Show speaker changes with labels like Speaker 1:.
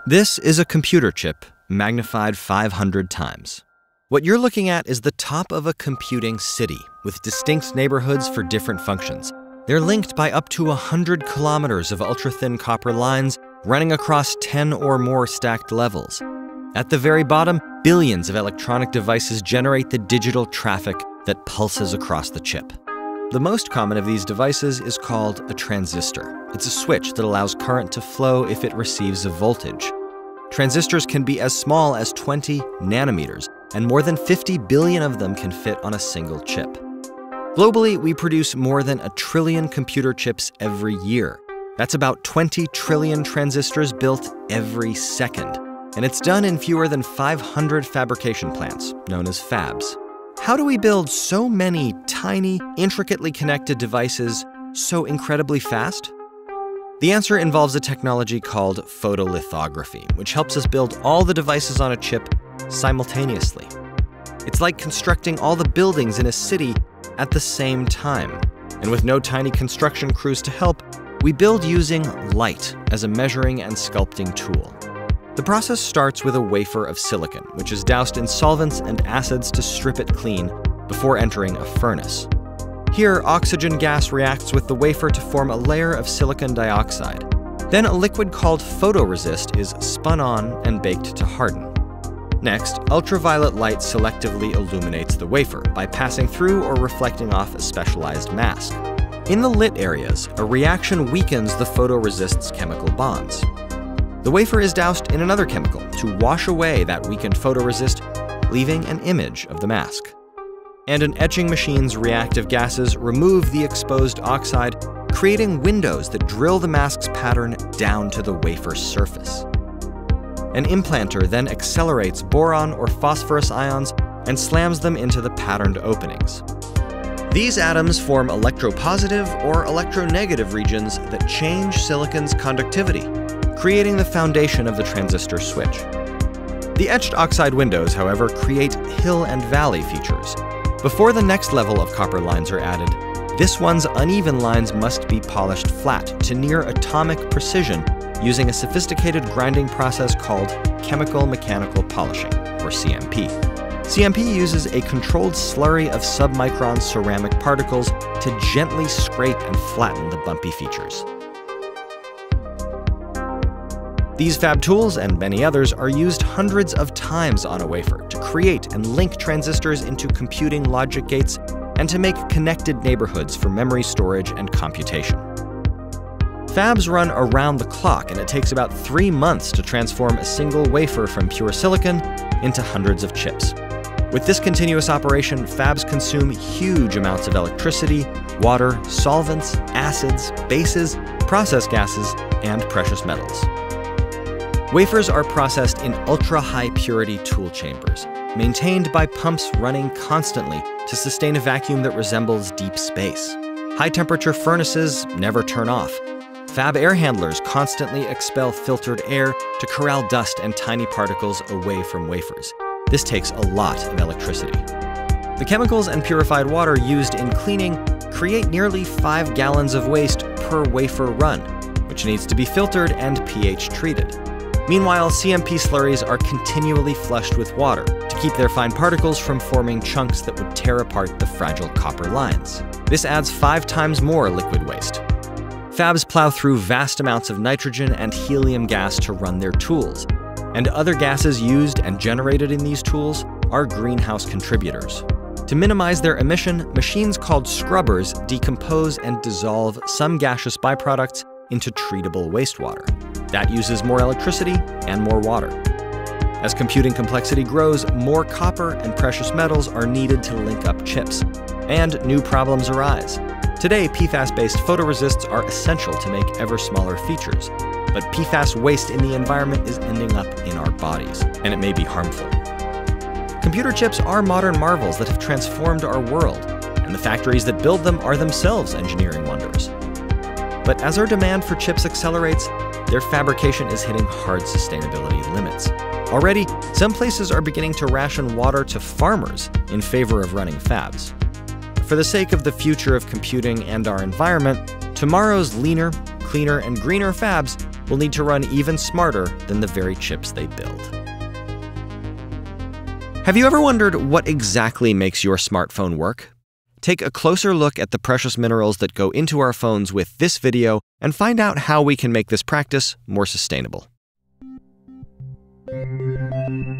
Speaker 1: This is a computer chip magnified 500 times. What you're looking at is the top of a computing city with distinct neighborhoods for different functions. They're linked by up to 100 kilometers of ultra-thin copper lines running across 10 or more stacked levels. At the very bottom, billions of electronic devices generate the digital traffic that pulses across the chip. The most common of these devices is called a transistor. It's a switch that allows current to flow if it receives a voltage. Transistors can be as small as 20 nanometers, and more than 50 billion of them can fit on a single chip. Globally, we produce more than 1 trillion computer chips every year. That's about 20 trillion transistors built every second. And it's done in fewer than 500 fabrication plants, known as fabs. How do we build so many tiny, intricately connected devices so incredibly fast? The answer involves a technology called photolithography, which helps us build all the devices on a chip simultaneously. It's like constructing all the buildings in a city at the same time. And with no tiny construction crews to help, we build using light as a measuring and sculpting tool. The process starts with a wafer of silicon, which is doused in solvents and acids to strip it clean before entering a furnace. Here, oxygen gas reacts with the wafer to form a layer of silicon dioxide. Then a liquid called photoresist is spun on and baked to harden. Next, ultraviolet light selectively illuminates the wafer by passing through or reflecting off a specialized mask. In the lit areas, a reaction weakens the photoresist's chemical bonds. The wafer is doused in another chemical to wash away that weakened photoresist, leaving an image of the mask. And an etching machine's reactive gases remove the exposed oxide, creating windows that drill the mask's pattern down to the wafer's surface. An implanter then accelerates boron or phosphorus ions and slams them into the patterned openings. These atoms form electropositive or electronegative regions that change silicon's conductivity, creating the foundation of the transistor switch. The etched oxide windows, however, create hill and valley features. Before the next level of copper lines are added, this one's uneven lines must be polished flat to near atomic precision using a sophisticated grinding process called chemical mechanical polishing, or CMP. CMP uses a controlled slurry of submicron ceramic particles to gently scrape and flatten the bumpy features. These fab tools, and many others, are used hundreds of times on a wafer to create and link transistors into computing logic gates and to make connected neighborhoods for memory storage and computation. Fabs run around the clock, and it takes about 3 months to transform a single wafer from pure silicon into hundreds of chips. With this continuous operation, fabs consume huge amounts of electricity, water, solvents, acids, bases, process gases, and precious metals. Wafers are processed in ultra-high purity tool chambers, maintained by pumps running constantly to sustain a vacuum that resembles deep space. High-temperature furnaces never turn off. Fab air handlers constantly expel filtered air to corral dust and tiny particles away from wafers. This takes a lot of electricity. The chemicals and purified water used in cleaning create nearly 5 gallons of waste per wafer run, which needs to be filtered and pH treated. Meanwhile, CMP slurries are continually flushed with water to keep their fine particles from forming chunks that would tear apart the fragile copper lines. This adds 5 times more liquid waste. Fabs plow through vast amounts of nitrogen and helium gas to run their tools, and other gases used and generated in these tools are greenhouse contributors. To minimize their emission, machines called scrubbers decompose and dissolve some gaseous byproducts into treatable wastewater. That uses more electricity and more water. As computing complexity grows, more copper and precious metals are needed to link up chips, and new problems arise. Today, PFAS-based photoresists are essential to make ever smaller features, but PFAS waste in the environment is ending up in our bodies, and it may be harmful. Computer chips are modern marvels that have transformed our world, and the factories that build them are themselves engineering wonders. But as our demand for chips accelerates, their fabrication is hitting hard sustainability limits. Already, some places are beginning to ration water to farmers in favor of running fabs. For the sake of the future of computing and our environment, tomorrow's leaner, cleaner, and greener fabs will need to run even smarter than the very chips they build. Have you ever wondered what exactly makes your smartphone work? Take a closer look at the precious minerals that go into our phones with this video and find out how we can make this practice more sustainable.